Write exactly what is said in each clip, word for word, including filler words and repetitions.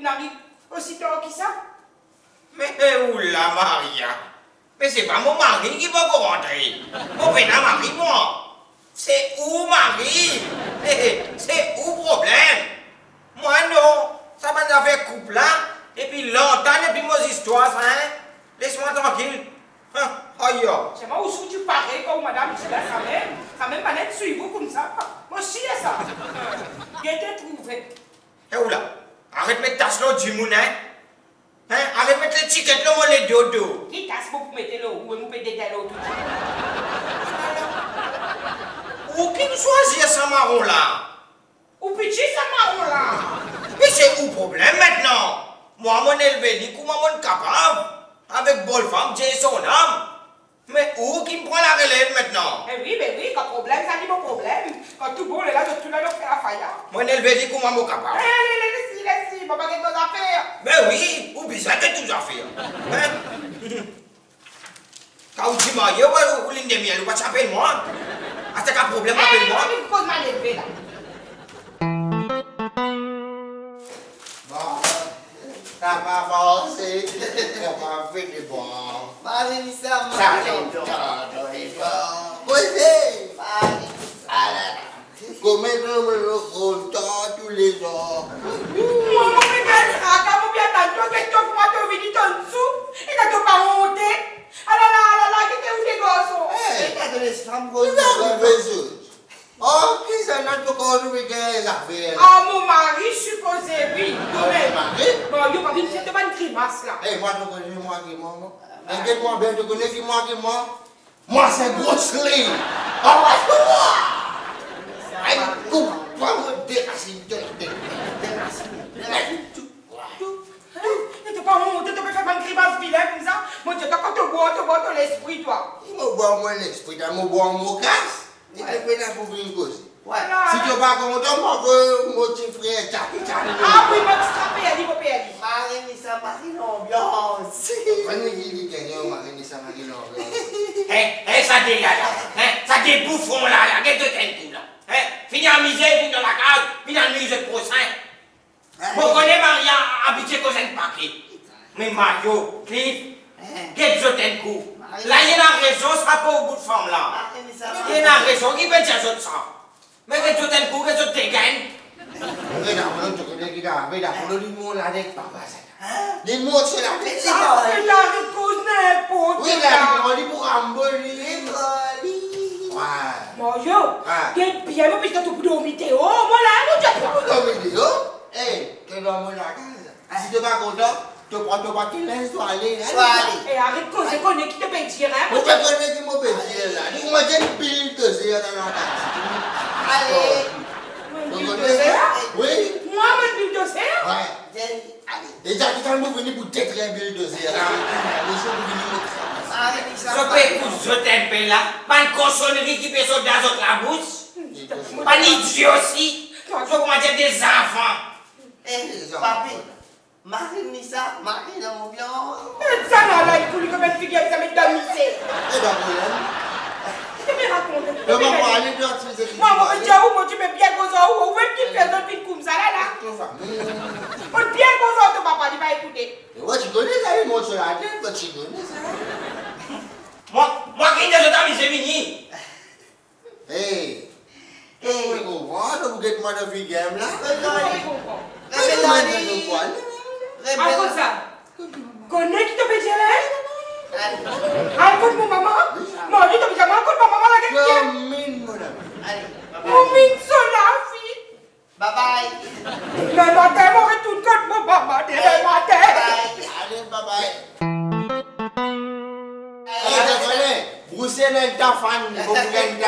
On arrive aussitôt qui ça? Mais où la Maria? Mais c'est pas mon mari qui va rentrer. Mon pénal mari, moi. C'est où Marie? C'est où problème? Moi non. Ça m'a fait couple là. Et puis longtemps, et puis mon histoire, ça, hein? Laisse-moi tranquille. Hein? Aïe. C'est moi où tu parais comme madame, c'est là, ça même. Ça même pas net suivre comme ça. Moi aussi, ça. J'ai été trouvé. Eh oula, arrête de mettre ta slot du moun, hein? Hein? Arrête de mettre les tickets là, moi les dodo. Qui tasse pour mettre l'eau ou vous mettez l'eau tout Ou qui nous choisit ce marron là? Ou petit ce marron là? Mais c'est où le problème maintenant? Moi, mon élevé, dit comment mon capable? Avec bonne femme, j'ai son âme. Mais où qui me prend la relève maintenant? Eh oui, mais oui, quand problème, ça dit mon problème. Quand tout bon est là, de tout là, on fait la faille. Mon élevé, dit comment mon capable? Eh, allez, laissez, laissez, papa, qu'est-ce que vous affaires? Ben oui, ou bizarre que tout affaires. Hein? Quand vous dites, marié, ou l'une des miennes, ou pas s'appelle moi? Ah, c'est qu'un problème, appelle-moi. Eh, il cause mal élevé là. Bon, ça va avancer, ça va faire des bons. Marie-Lisa, Ça va des bons. Oui, comment on me content tous les jours. Moi, mon frère, quand vous bien tantôt, qu'est-ce que vous m'avez venu en dessous? Et quand vous pas monté? Ah là là, ah là là, qu'est-ce que vous des gosses? et t'as donné ce femme Tu vas arriver sur. Oh, qui ça n'a pas encore eu des affaires? Ah, mon mari, supposé, oui. Mon mari? Bon, il n'y a pas une fête de bonne grimace là. Eh, moi, tu connais moi qui moi, moi. Inquiète-moi bien, tu connais qui moi qui moi? Moi, c'est Bruce Lee. Oh, moi! Aïe, coupe, pas me déraciner, déraciner, déraciner. Tu n'es pas honte, tu peux faire une grimace vilaine comme ça. Mon Dieu, quand tu bois, tu bois ton l'esprit, toi. Il m'a boit moi l'esprit, il m'a boit mon casse. Il te fait là pour venir causer. Ouais. Si tu n'es pas content, moi, que mon petit frère, Jackie, Jackie. Ah oui, mais tu seras payé, mon payé. Marie-Lisa, Marie l'ambiance. Prenez qui dit qu'il y a un mari, ça m'a dit non. Eh, eh, ça dégage là. Hein? Ça débouffon là, là. Qu'est-ce que tu as là? Hein? Fini en misère, fini dans la case, fini en musée de prochain. Vous connaissez Maria, habitué qu'on s'en paquet. Mais Mario, Cliff, qu'est-ce que tu as coup? Là, il y a une raison, ça n'a pas au bout de femme là. Il y a une raison qui peut dire ça. Mais qu'est-ce que tu as coup, qu'est-ce que tu gagnes? Regarde, tu connais qui là, regarde, pour le mot là, avec papa, ça. Les mots, c'est la tête. C'est la réponse n'importe quoi. Oui, là, on dit pour Amboli. Ouais. Mario, t'es bien, mais puisque tu peux dormir, oh, moi là, nous t'as Comme vidéo, hé, tu dois me la case. Si tu n'es pas content, tu prends ton paquet, laisse-toi aller. Et arrête de causer, connais qui te peut dire, hein? Moi, je connais qui me peut dire là. Dis-moi, j'ai une pile de zéro dans la case. Allez. Tu connais? Oui. Moi, mon bulle de serre? Ouais. Et Jackie, quand nous venons pour détruire une pile de zéro, nous sommes venus me cramer. Je peux écouter ce temple là, pas une cochonnerie qui peut sauter dans votre la bouche, pas un idiot aussi, je comment dire des enfants. Eh, papi, Marie-Lisa, Marie l'ambiance. Ça là, là, il faut lui comme une figure, ça met de la misère. Et dans problème? Tu me racontes. Le moment pour aller dehors, tu sais. Moi, moi, je dis où, moi, tu me bien causer où, où est-ce qu'il fait d'autres filles comme ça là, là? On bien causer, ton papa, il va écouter. Ouais, tu connais ça, il monte sur la tête, tu connais ça. Moi, moi qui ne suis pas c'est fini. Hey, hey, vous comprenez, vous êtes moi de vie game là? Révélez-le. Ah, comme ça. Connais qui te fait dire là? Ah, écoute mon maman. Moi, lui, te fait dire, écoute ma maman là, qu'est-ce qu'il y a? Mine, mon ami. Allez, bye Mon bye. mine, son la fille. Bye bye. Le matin, moi, je tout contre mon maman, dès le matin. Bye. Allez, bye bye. Hey, tu connais, Bruce n'est pas fan, il faut que tu aies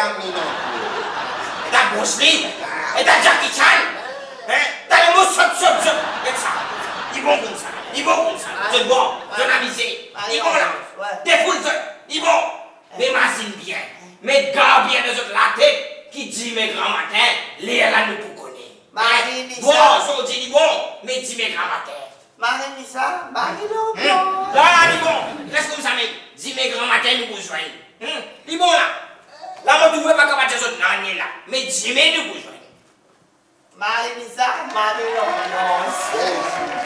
Et t'as Bruce Lee, et t'as Jackie Chan, hein? T'as le mot sop sop sop, regarde ça. Ils vont comme ça, ils vont comme ça. C'est bon, je l'ai avisé. Ils vont là, défoule ça, ils vont. Mais imagine bien, mais garde bien de la tête qui dit mes grands matins, les là nous pour connaître. Marie-Lisa. Bon, je dis bon, mais dis mes grands matins. Marie-Lisa, Marie Là, l'ambiance. là, dis bon, reste comme ça, mec. Dis mes grands matins nous pour joindre. Dis bon là. Là, moi, tu ne veux pas comment tu es là, mais dis mes nous pour joindre. Marie-Lisa, Marie l'ambiance.